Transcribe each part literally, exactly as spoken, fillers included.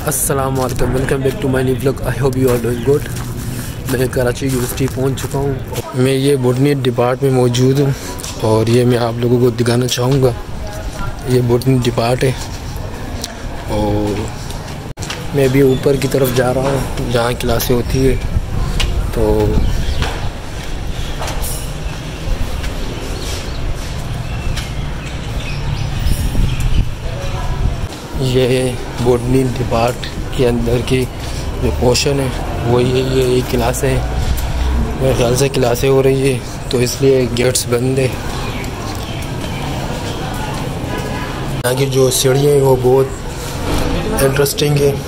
अस्सलाम वालेकुम, welcome back to my new vlog. I hope you are doing good. मैं Karachi university पहुंच चुका हूं। मैं ये बॉटनी डिपार्ट में मौजूद हूं और ये मैं आप लोगों को दिखाना चाहूँगा। ये बॉटनी डिपार्ट है और मैं भी ऊपर की तरफ जा रहा हूँ जहाँ क्लासें होती है। तो ये बॉटनी डिपार्ट के अंदर की जो पोर्शन है वो ये ये ये क्लासें हैं। मेरे ख्याल से क्लासें हो रही है तो इसलिए गेट्स बंद है। यहाँ की जो सीढ़ियाँ हैं वो बहुत इंटरेस्टिंग है।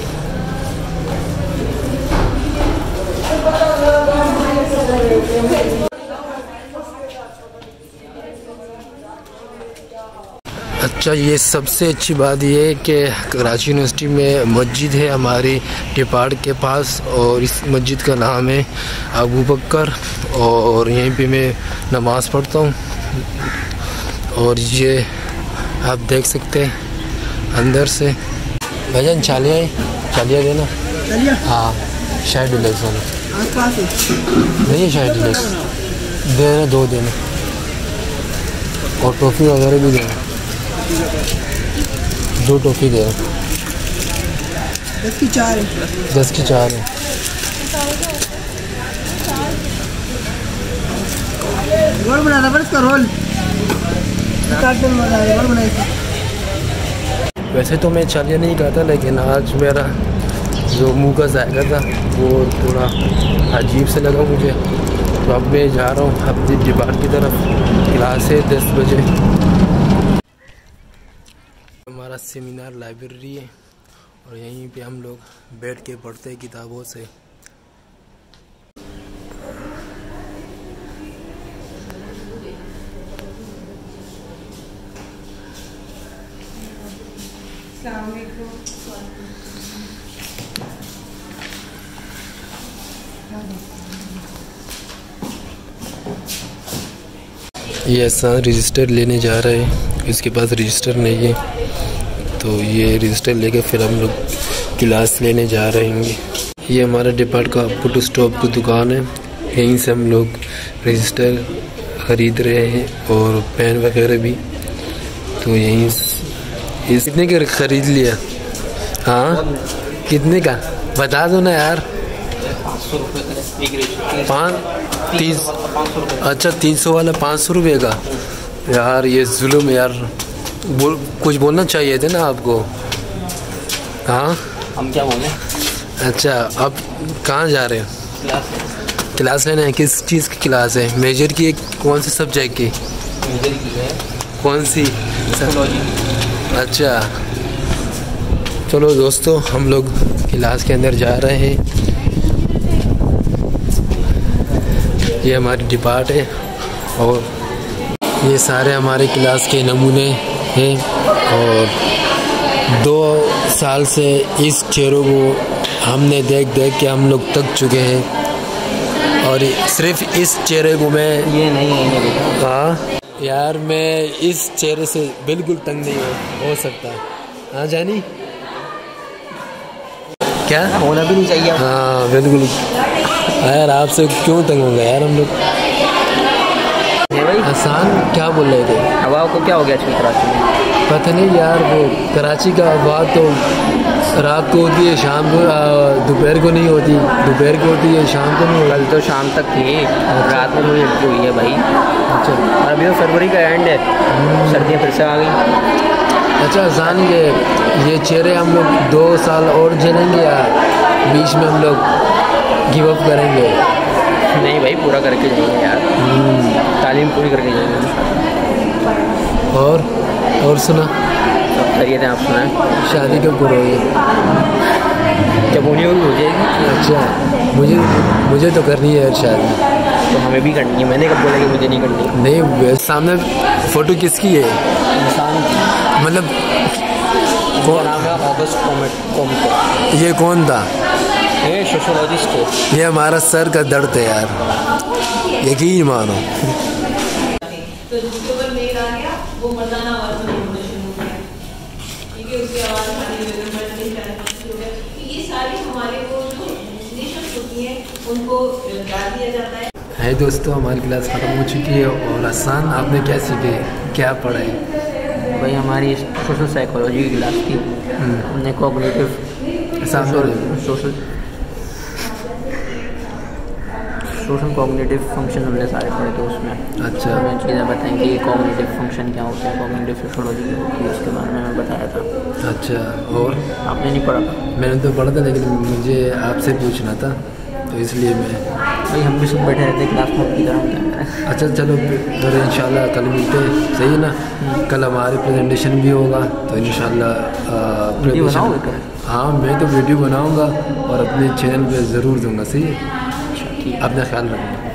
अच्छा, ये सबसे अच्छी बात ये है कि कराची यूनिवर्सिटी में मस्जिद है हमारी डिपार्ट के पास और इस मस्जिद का नाम है अबू बकर और यहीं पे मैं नमाज़ पढ़ता हूँ। और ये आप देख सकते हैं अंदर से। भजन चालिया है, चालिया देना। हाँ, शायद डिलेक्स नहीं है, शायद डिलेक्स देना, दो देना और टॉफ़ी वगैरह भी देना। दो टॉफ़ी दे। दस की चार है। दस की चार है। रोल बना था, इसका रोल रोल बनाया। वैसे तो मैं चालिया नहीं खाता, लेकिन आज मेरा जो मुंह का जायका था वो थोड़ा अजीब से लगा मुझे। तो अब मैं जा रहा हूँ अपनी डिपार्ट की तरफ। क्लास है दस बजे। हमारा सेमिनार लाइब्रेरी है और यहीं पे हम लोग बैठ के पढ़ते हैं किताबों से। ये ऐसा रजिस्टर लेने जा रहे हैं, इसके पास रजिस्टर नहीं है तो ये रजिस्टर लेके फिर हम लोग क्लास लेने जा रहे हैं। ये हमारा डिपार्ट का फोटो स्टॉप की दुकान है, यहीं से हम लोग रजिस्टर ख़रीद रहे हैं और पेन वगैरह भी। तो यहीं इस कितने का ख़रीद लिया? हाँ, कितने का बता दो ना यार। पाँच तीस अच्छा, तीन सौ वाला पाँच सौ रुपये का। यार ये जुल्म यार, बोल कुछ बोलना चाहिए थे ना आपको। हाँ, हम क्या बोलें। अच्छा, अब कहाँ जा रहे हैं? क्लास क्लास लेना है। किस चीज़ की क्लास है? मेजर की? कौन से सब्जेक्ट की? मेजर की है। कौन सी? अच्छा, चलो दोस्तों, हम लोग क्लास के अंदर जा रहे हैं। ये हमारी डिपार्ट है और ये सारे हमारे क्लास के नमूने हैं और दो साल से इस चेहरों को हमने देख देख के हम लोग थक चुके हैं। और सिर्फ इस चेहरे को मैं ये नहीं है बेटा। हाँ यार, मैं इस चेहरे से बिल्कुल तंग नहीं हो, हो सकता। हाँ जानी, क्या होना भी नहीं चाहिए। हाँ बिल्कुल यार, आपसे क्यों तंग होंगे यार हम लोग। आसान क्या बोल रहे थे? हवा को क्या हो गया आजकल कराची में? पता नहीं यार, वो कराची का हवा तो रात को होती है, शाम को दोपहर को नहीं होती। दोपहर को होती है, शाम को नहीं होती। कल तो शाम तक थी, रात में थोड़ी हल्की हुई है भाई। अच्छा, और अभी तो फरवरी का एंड है, सर्दियाँ फिर से आ गई। अच्छा आसान, ये ये चेहरे हम लोग दो साल और झेलेंगे या बीच में हम लोग गिव अप करेंगे? नहीं भाई, पूरा करके जाएंगे यार, तालीम पूरी करके जाएंगे। और और सुना, सब खैरियत है। आप सुनाएं, शादी कब करोगे? जब होनी होगी हो जाएगी। अच्छा, मुझे मुझे तो करनी है यार शादी। तो हमें भी करनी है। मैंने कब बोला कि मुझे नहीं करनी? नहीं, सामने फ़ोटो किसकी है? इंसान मतलब कौन नाम है? Auguste Comte. ये कौन था? ये सोशोलॉजिस्ट है। ये हमारा सर का दर्द है यार, यकीन मानो। तो जिसके ऊपर मेल आ गया वो मर्दाना आवाज में बोलना शुरू हो गया, ठीक है। उसकी आवाज़ हमारी उनको डाल दिया जाता है। है दोस्तों, हमारी क्लास ख़त्म हो चुकी है। और हसन, आपने क्या सीखे, क्या पढ़ाई? भाई हमारी सोशल साइकोलॉजी की क्लास थी। हमने cognitive social social social cognitive function हमने सारे पढ़े थे उसमें। अच्छा, हमें चीज़ें बताएं कि कॉग्निटिव फंक्शन क्या होता है, कॉग्निटिव सोशोलॉजी क्या होती है, उसके बारे में हमें बताया था। अच्छा, और आपने नहीं पढ़ा था? मैंने तो पढ़ा था, लेकिन मुझे आपसे पूछना था, तो इसलिए मैं भाई हम भी सब बैठे रहते क्लास में की तरह, क्या करें। अच्छा चलो फिर इंशाल्लाह कल मिलते हैं, सही है ना? कल हमारी प्रेजेंटेशन भी होगा, तो इंशाल्लाह वीडियो बनाओगे कल? हाँ, मैं तो वीडियो बनाऊंगा और अपने चैनल पे ज़रूर दूंगा, सही है? अच्छा ठीक है, अपना ख्याल रखना।